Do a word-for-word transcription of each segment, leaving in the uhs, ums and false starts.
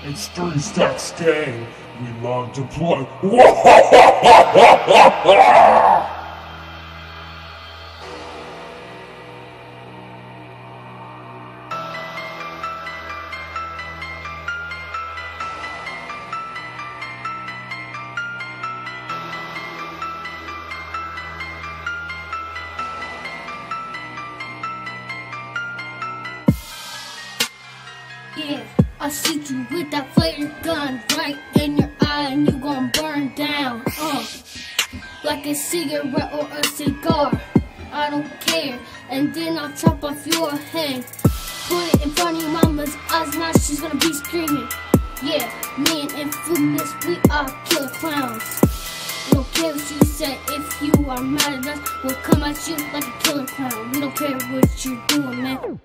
It's Three Stacks Gang. We love to play. Yeah, I shoot you with that flare gun right in your eye and you gon' burn down, uh, like a cigarette or a cigar. I don't care, and then I'll chop off your head. Put it in front of your mama's eyes, now she's gonna be screaming. Yeah, me and Infamous, we are killer clowns. We don't care what you say, if you are mad at us, we'll come at you like a killer clown. We don't care what you're doing, man.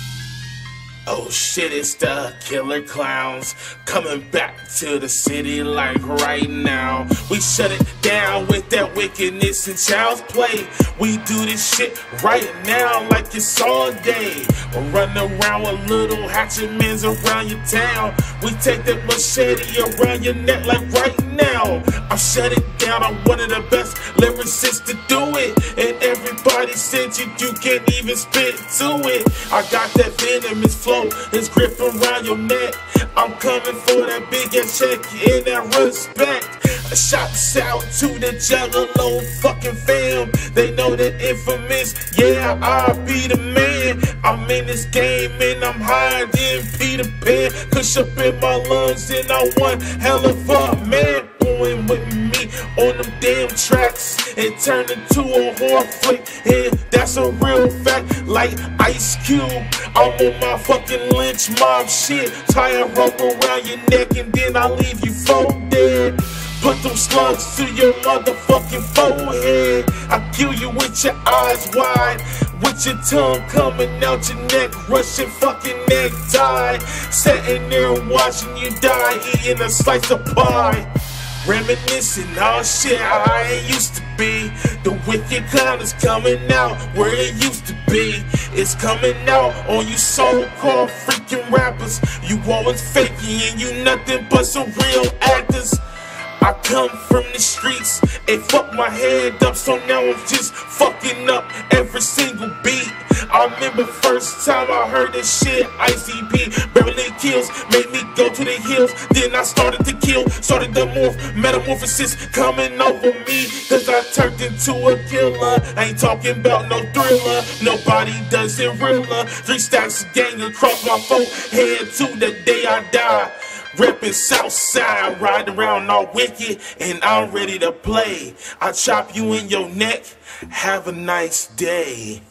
Oh shit, it's the Killer Clowns coming back to the city like right now. We shut it down with that wickedness and child's play. We do this shit right now like it's all day. We're running around with little hatchet men's around your town. We take that machete around your neck like right now. I shut it down, I'm one of the best lyricists to do it. And everybody said you, you can't even spit to it. I got that venomous flow, it's grip around your neck. I'm coming for that big ass check and that respect. A shouts out to the Juggalo fucking fam. They know that Infamous, yeah, I'll be the man. I'm in this game and I'm higher than Peter Pan. Kush up in my lungs and I one hell of a man. Going with me on them damn tracks and turn into a horror flick. And that's a real fact, like Ice Cube. I'm on my fucking lynch mob shit. Tie a rope around your neck and then I leave you folded. Put them slugs to your motherfucking forehead. I kill you with your eyes wide, with your tongue coming out your neck, Russian fucking necktie. Sitting there watching you die, eating a slice of pie. Reminiscing all shit I ain't used to be. The wicked clown is coming out where it used to be. It's coming out on you so-called freaking rappers. You always faking and you nothing but some real actors. I come from the streets and fuck my head up, so now I'm just fucking up every single beat. I remember first time I heard this shit, I C P, Beverly Kills, made me go to the hills. Then I started to kill, started the morph, metamorphosis coming over me, cause I turned into a killer. I ain't talking about no thriller, nobody does it realer. Three Stacks Gang across my forehead to the day I die. Reppin' Southside, riding around all wicked, and I'm ready to play. I chop you in your neck, have a nice day.